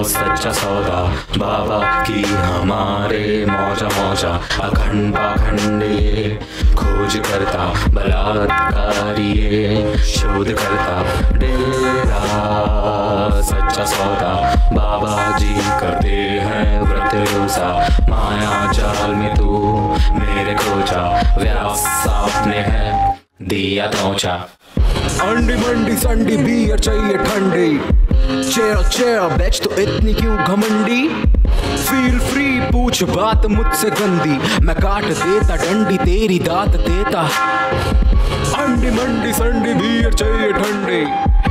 सच्चा सौदा बाबा की हमारे मौजा मौजा अखंड पाखंडे खोज करता बलात्कारी शोध करता डेरा सच्चा सौदा बाबा जी करते हैं व्रत रोजा माया जाल में तू मेरे खोजा व्यासाब ने है दिया तोचा। अंडी मंडी संडी बियर चाहिए ठंडी चेयर चेयर बेच तो इतनी क्यों घमंडी फील फ्री पूछ बात मुझसे गंदी मैं काट देता डंडी तेरी दात देता। अंडी मंडी संडी बियर चाहिए ठंडी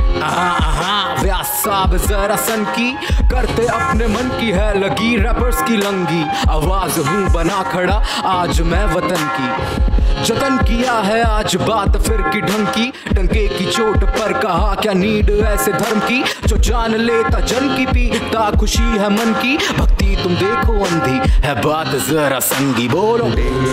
व्यासाब जरा सन की करते अपने मन की है लगी रैपर्स की लंगी आवाज हूँ बना खड़ा आज मैं वतन की जतन किया है आज बात फिर की ढंग की डंके की चोट पर कहा क्या नीड ऐसे धर्म की जो जान लेता जन की पीता खुशी है मन की भक्ति तुम देखो अंधी है बात जरा संगी बोलो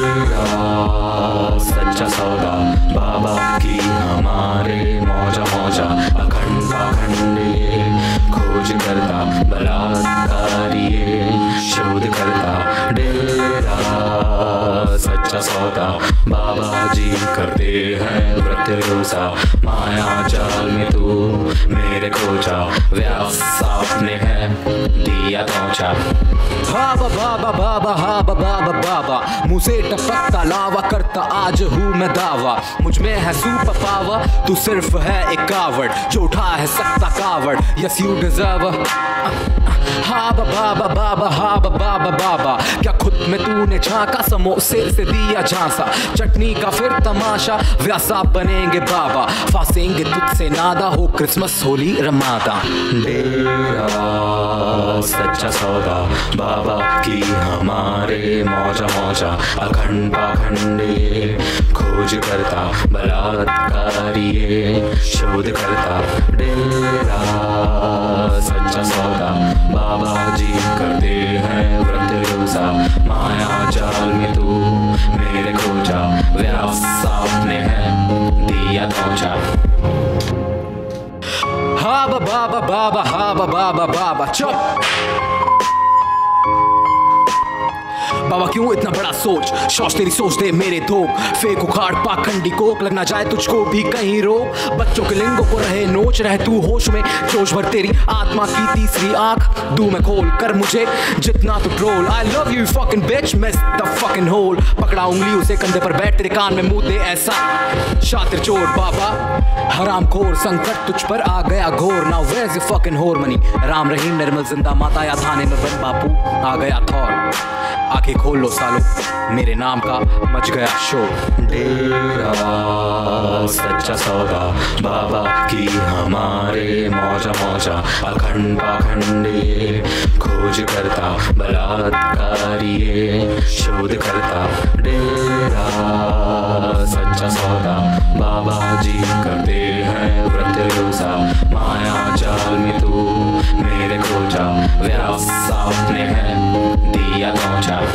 सच्चा सौदा बाबा की हमारे मौजा मौजा अखंड पाखंडे खोज करता बलात्कारी शोध करता डेरा सच्चा सौदा बाबा जी करते हैं व्रत रोजा माया जाल में तू मेरे खोजा व्यासाब ने है दिया तोचा। बाबा बाबा बाबा बाबा बाबा बाबा मुँह से टपकता लावा करता आज हूँ मैं दावा मुझ में है सुपर पावर तू सिर्फ है एक कावड़ जो उठा है सकता कावड़ यस यू डिजर्व। हाँ बाबा बाबा हाँ बाबा बाबा क्या खुद में तूने झांका समोसे से दिया झांसा चटनी का फिर तमाशा व्यासाब बनेंगे बाबा फांसेंगे तुझसे नादा हो क्रिसमस होली रमादा डेरा सच्चा सौदा बाबा की हमारे मौजा मौजा अखंड पाखंडे खोज करता बलात्कारी शोध करता डेरा सच्चा सौदा बाबा जी करते हैं व्रत रोजा माया जाल में तू मेरे खोजा व्यासाब ने है दिया तोचा। हा बाबा बाबा हा बाबा बाबा चुप बाबा क्यों इतना बड़ा सोच शौच तेरी सोच दे मेरे धोख फेक उखाड़ पाखंडी कोक लगना जाए तुझको भी कहीं रोक बच्चों के लिंगों को रहे नोच रहे तू होश में जोश भर तेरी आत्मा की तीसरी आंख दूं मैं खोल कर मुझे जितना तू troll I love you fucking bitch miss the fucking hole पकड़ा उंगली उसे कंधे पर बैठ तेरे कान में मुंह दे ऐसा शातिर चोर बाबा हराम खोर संकट तुझ पर आ गया घोर now where is fucking whore money Ram Rahim Nirmal जिंदा माता या थाने में बन बापू आ गया थौर आंखें खोल लो सालो मेरे नाम का मच गया शोर। डेरा सच्चा सौदा बाबा की हमारे मौजा मौजा अखंड पाखंडे खोज करता बलात्कारी शोध करता डेरा सच्चा सौदा बाबा जी करते हैं व्रत रोजा माया जाल में तू मेरे खोजा व्यासाब ने है दिया तोचा।